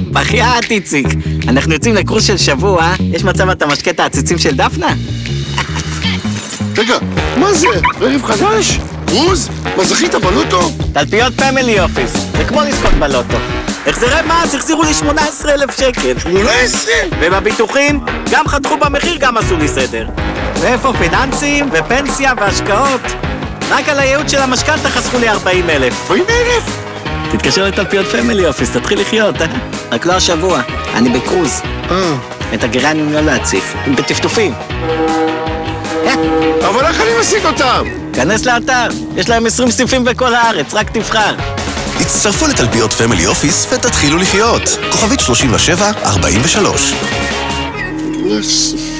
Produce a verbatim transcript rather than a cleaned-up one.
בחייאת איציק. אנחנו יוצאים לקורס של שבוע, יש מצב אתה משקה את העציצים של דפנה? רגע, מה זה? רכב חדש? קרוז? מה זכית בלוטו? תלפיות פמילי אופיס, זה כמו לזכות בלוטו. החזרי מס, החזירו לי שמונה עשרה אלף שקל. שמונה עשרה? ובביטוחים, גם חתכו במחיר, גם עשו לי סדר. ואיפה פיננסים, ופנסיה, והשקעות? רק על הייעוד של המשכנתא חסכו לי ארבעים אלף. ארבעים אלף? תתקשר לתלפיות פמילי אופיס, תתחיל לחיות, אה? רק לא השבוע, אני בקרוז. אה. את הגירה אני לא להציף, הם בטפטופים. אבל איך אני משיג אותם? כנס לאתר, יש להם עשרים סניפים בכל הארץ, רק תבחר. הצטרפו לתלפיות פמילי אופיס ותתחילו לחיות. כוכבית שלושים ושבע ארבעים ושלוש.